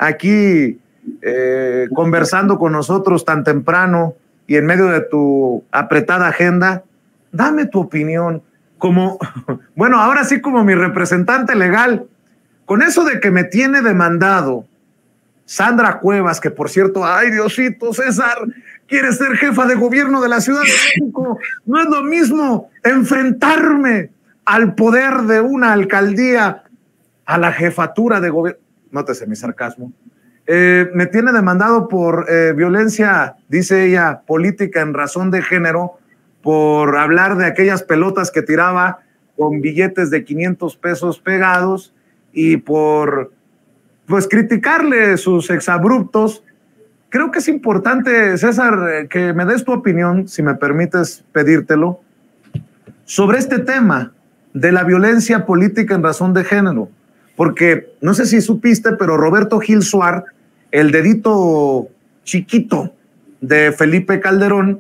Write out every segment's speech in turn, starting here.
aquí conversando con nosotros tan temprano y en medio de tu apretada agenda. Dame tu opinión como, bueno, ahora sí como mi representante legal, con eso de que me tiene demandado Sandra Cuevas, que por cierto, ay Diosito, César, quiere ser jefa de gobierno de la Ciudad de México. No es lo mismo enfrentarme al poder de una alcaldía a la jefatura de gobierno. Nótese mi sarcasmo. Me tiene demandado por violencia, dice ella, política en razón de género, por hablar de aquellas pelotas que tiraba con billetes de 500 pesos pegados y por, pues, criticarle sus exabruptos. Creo que es importante, César, que me des tu opinión, si me permites pedírtelo, sobre este tema de la violencia política en razón de género. Porque no sé si supiste, pero Roberto Gil Suar, el dedito chiquito de Felipe Calderón,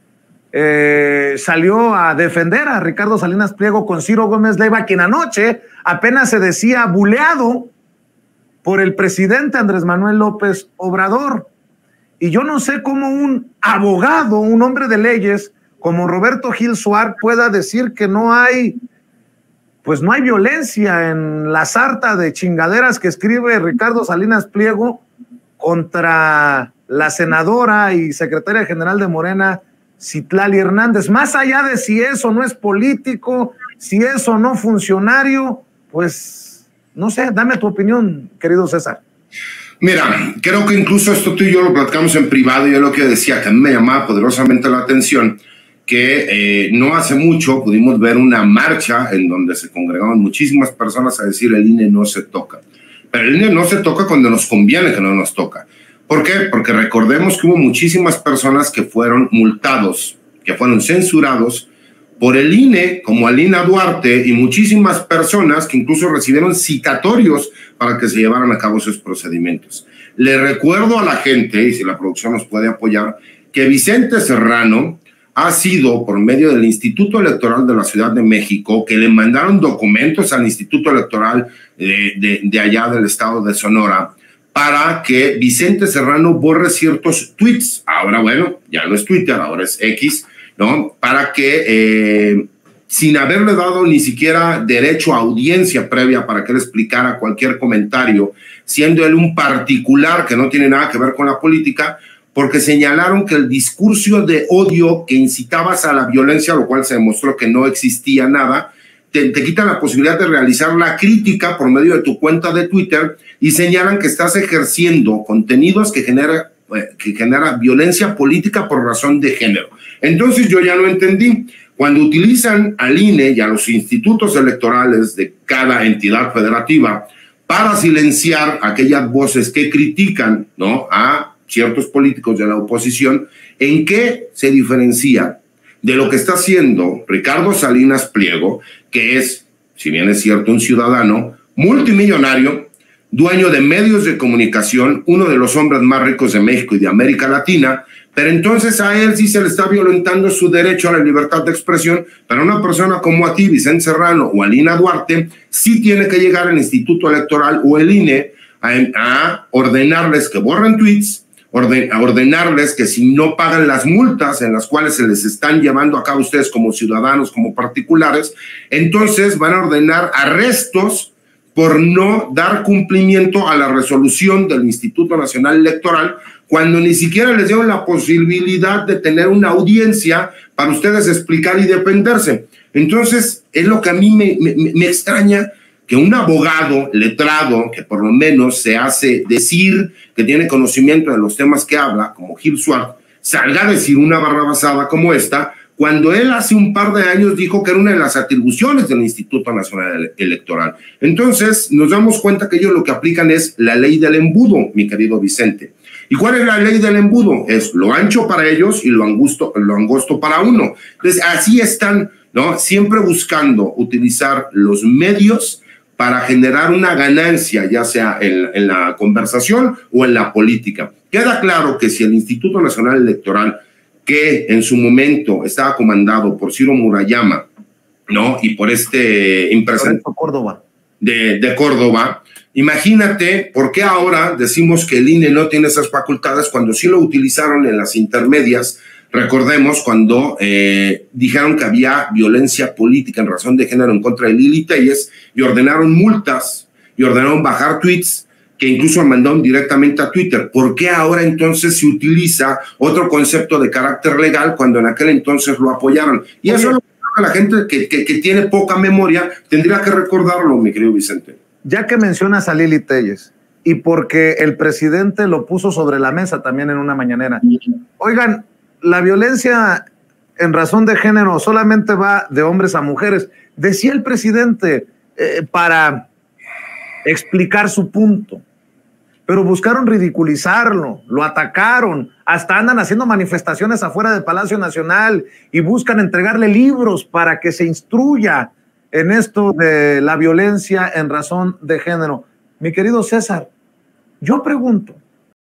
salió a defender a Ricardo Salinas Pliego con Ciro Gómez Leiva, quien anoche apenas se decía buleado por el presidente Andrés Manuel López Obrador. Y yo no sé cómo un abogado, un hombre de leyes como Roberto Gil Suar pueda decir que no hay, pues no hay violencia en la sarta de chingaderas que escribe Ricardo Salinas Pliego contra la senadora y secretaria general de Morena, Citlali Hernández. Más allá de si eso no es político, si eso no funcionario, pues no sé, dame tu opinión, querido César. Mira, creo que incluso esto tú y yo lo platicamos en privado, y yo lo que decía, que a mí me llamaba poderosamente la atención, que no hace mucho pudimos ver una marcha en donde se congregaban muchísimas personas a decir el INE no se toca. Pero el INE no se toca cuando nos conviene que no nos toca. ¿Por qué? Porque recordemos que hubo muchísimas personas que fueron multados, que fueron censurados por el INE, como Alina Duarte, y muchísimas personas que incluso recibieron citatorios para que se llevaran a cabo esos procedimientos. Le recuerdo a la gente, y si la producción nos puede apoyar, que Vicente Serrano ha sido, por medio del Instituto Electoral de la Ciudad de México, que le mandaron documentos al Instituto Electoral de allá del estado de Sonora, para que Vicente Serrano borre ciertos tweets. Ahora, bueno, ya no es Twitter, ahora es X, ¿no? Para que, sin haberle dado ni siquiera derecho a audiencia previa para que él explicara cualquier comentario, siendo él un particular que no tiene nada que ver con la política, porque señalaron que el discurso de odio que incitabas a la violencia, lo cual se demostró que no existía nada, te quita la posibilidad de realizar la crítica por medio de tu cuenta de Twitter, y señalan que estás ejerciendo contenidos que genera violencia política por razón de género. Entonces yo ya no entendí. Cuando utilizan al INE y a los institutos electorales de cada entidad federativa para silenciar aquellas voces que critican, ¿no?, a ciertos políticos de la oposición, ¿en qué se diferencia de lo que está haciendo Ricardo Salinas Pliego, que es, si bien es cierto, un ciudadano multimillonario, dueño de medios de comunicación, uno de los hombres más ricos de México y de América Latina, pero entonces a él sí se le está violentando su derecho a la libertad de expresión, pero una persona como a ti, Vicente Serrano o Alina Duarte, sí tiene que llegar al Instituto Electoral o el INE a ordenarles que borren tweets, a ordenarles que si no pagan las multas en las cuales se les están llevando a cabo ustedes como ciudadanos, como particulares, entonces van a ordenar arrestos por no dar cumplimiento a la resolución del Instituto Nacional Electoral, cuando ni siquiera les dieron la posibilidad de tener una audiencia para ustedes explicar y defenderse. Entonces, es lo que a mí me extraña, que un abogado letrado, que por lo menos se hace decir que tiene conocimiento de los temas que habla, como Gil Suar, salga a decir una barrabasada como esta, cuando él hace un par de años dijo que era una de las atribuciones del Instituto Nacional Electoral. Entonces, nos damos cuenta que ellos lo que aplican es la ley del embudo, mi querido Vicente. ¿Y cuál es la ley del embudo? Es lo ancho para ellos y lo angosto para uno. Entonces, así están, ¿no?, siempre buscando utilizar los medios para generar una ganancia, ya sea en la conversación o en la política. Queda claro que si el Instituto Nacional Electoral, que en su momento estaba comandado por Ciro Murayama, ¿no?, y por este impresentable Córdoba. de Córdoba. Imagínate por qué ahora decimos que el INE no tiene esas facultades cuando sí lo utilizaron en las intermedias. Recordemos cuando dijeron que había violencia política en razón de género en contra de Lili Téllez y ordenaron multas y ordenaron bajar tweets que incluso mandaron directamente a Twitter. ¿Por qué ahora entonces se utiliza otro concepto de carácter legal cuando en aquel entonces lo apoyaron? Y eso es lo que la gente que tiene poca memoria tendría que recordarlo, mi querido Vicente. Ya que mencionas a Lili Téllez y porque el presidente lo puso sobre la mesa también en una mañanera. Oigan, la violencia en razón de género solamente va de hombres a mujeres. Decía el presidente para explicar su punto, pero buscaron ridiculizarlo, lo atacaron, hasta andan haciendo manifestaciones afuera del Palacio Nacional y buscan entregarle libros para que se instruya en esto de la violencia en razón de género. Mi querido César, yo pregunto,